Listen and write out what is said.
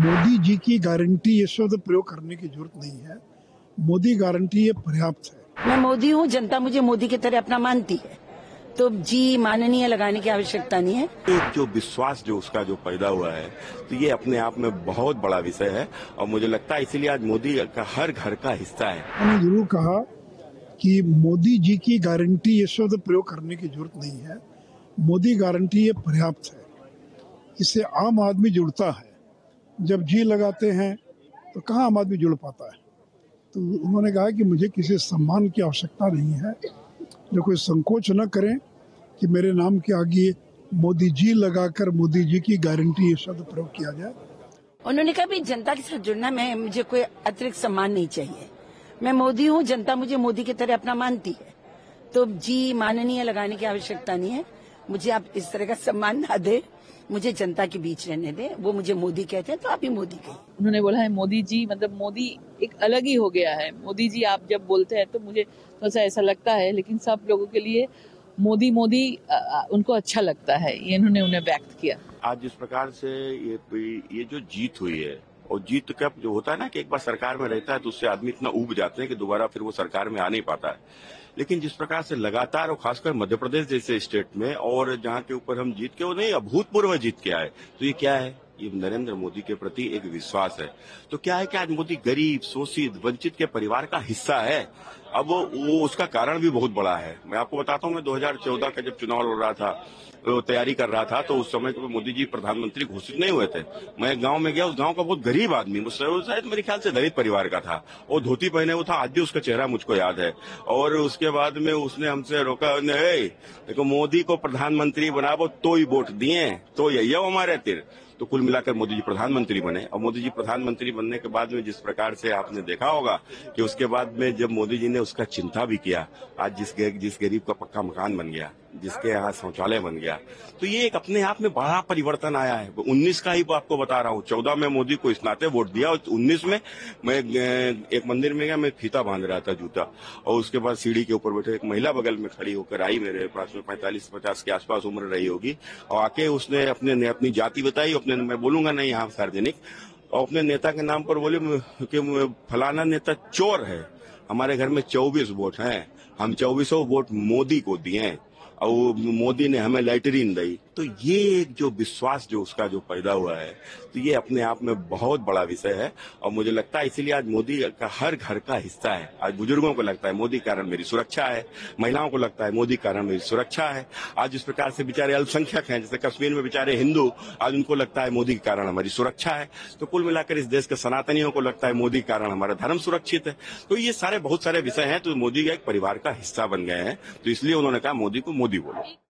मोदी जी की गारंटी ये शब्द प्रयोग करने की जरूरत नहीं है। मोदी गारंटी ये पर्याप्त है। मैं मोदी हूँ, जनता मुझे मोदी की तरह अपना मानती है, तो जी माननीय लगाने की आवश्यकता नहीं है। एक जो विश्वास जो उसका जो पैदा हुआ है, तो ये अपने आप में बहुत बड़ा विषय है और मुझे लगता है इसीलिए आज मोदी का हर घर का हिस्सा है। मैंने जरूर कहा कि मोदी जी की गारंटी ये शब्द प्रयोग करने की जरूरत नहीं है। मोदी गारंटी ये पर्याप्त है। इससे आम आदमी जुड़ता है। जब जी लगाते हैं तो कहाँ आम आदमी जुड़ पाता है। तो उन्होंने कहा कि मुझे किसी सम्मान की आवश्यकता नहीं है, जो कोई संकोच न करें कि मेरे नाम के आगे मोदी जी लगाकर मोदी जी की गारंटी ये शब्द प्रयोग किया जाए। उन्होंने कहा भी जनता के साथ जुड़ना, मुझे कोई अतिरिक्त सम्मान नहीं चाहिए। मैं मोदी हूँ, जनता मुझे मोदी की तरह अपना मानती है, तो जी माननीय लगाने की आवश्यकता नहीं है। मुझे आप इस तरह का सम्मान ना दे, मुझे जनता के बीच रहने दे। वो मुझे मोदी कहते हैं तो आप भी मोदी कहिए। उन्होंने बोला है मोदी जी, मतलब मोदी एक अलग ही हो गया है। मोदी जी आप जब बोलते हैं तो मुझे थोड़ा सा ऐसा लगता है, लेकिन सब लोगों के लिए मोदी मोदी उनको अच्छा लगता है, ये इन्होंने उन्हें व्यक्त किया। आज जिस प्रकार से ये जो जीत हुई है, और जीत का जो होता है ना कि एक बार सरकार में रहता है तो उससे आदमी इतना ऊब जाते हैं कि दोबारा फिर वो सरकार में आ नहीं पाता है। लेकिन जिस प्रकार से लगातार और खासकर मध्य प्रदेश जैसे स्टेट में और जहाँ के ऊपर हम जीत के वो नहीं अभूतपूर्व जीत के आए, तो ये क्या है? ये नरेंद्र मोदी के प्रति एक विश्वास है। तो क्या है कि आज मोदी गरीब, शोषित, वंचित के परिवार का हिस्सा है। अब वो उसका कारण भी बहुत बड़ा है। मैं आपको बताता हूँ, मैं 2014 का जब चुनाव लड़ रहा था, तैयारी कर रहा था, तो उस समय तो मोदी जी प्रधानमंत्री घोषित नहीं हुए थे। मैं एक गांव में गया, उस गांव का बहुत गरीब आदमी, शायद मेरे ख्याल से दलित परिवार का था, और धोती पहने हुआ था। आज भी उसका चेहरा मुझको याद है। और उसके बाद में उसने हमसे रोका, देखो मोदी को प्रधानमंत्री बनाओ तो ही वोट दिए, तो यही हमारे तीर। तो कुल मिलाकर मोदी जी प्रधानमंत्री बने, और मोदी जी प्रधानमंत्री बनने के बाद में जिस प्रकार से आपने देखा होगा कि उसके बाद में जब मोदी जी ने उसका चिंता भी किया, आज जिस गरीब का पक्का मकान बन गया, जिसके यहाँ शौचालय बन गया, तो ये एक अपने आप में बड़ा परिवर्तन आया है। 19 का ही आपको बता रहा हूँ, 14 में मोदी को इस नाते वोट दिया, और 19 में मैं एक मंदिर में गया, मैं फीता बांध रहा था जूता, और उसके बाद सीढ़ी के ऊपर बैठे एक महिला बगल में खड़ी होकर आई, मेरे पास में 45-50 के आसपास उम्र रही होगी, और आके उसने अपनी जाति बताई, मैं बोलूंगा नहीं यहाँ सार्वजनिक, और अपने नेता के नाम पर बोले कि फलाना नेता चोर है, हमारे घर में 24 वोट हैं, हम 24 वोट मोदी को दिए, और मोदी ने हमें लैटरीन दी। तो ये एक जो विश्वास जो उसका जो पैदा हुआ है, तो ये अपने आप में बहुत बड़ा विषय है, और मुझे लगता है इसीलिए आज मोदी का हर घर का हिस्सा है। आज बुजुर्गों को लगता है मोदी कारण मेरी सुरक्षा है, महिलाओं को लगता है मोदी कारण मेरी सुरक्षा है। आज जिस प्रकार से बेचारे अल्पसंख्यक हैं, जैसे कश्मीर में बेचारे हिंदू, आज उनको लगता है मोदी के कारण हमारी सुरक्षा है। तो कुल मिलाकर इस देश के सनातनियों को लगता है मोदी के कारण हमारा धर्म सुरक्षित है। तो ये सारे बहुत सारे विषय हैं, तो मोदी का एक परिवार का हिस्सा बन गए हैं, तो इसलिए उन्होंने कहा मोदी को मोदी बोलो।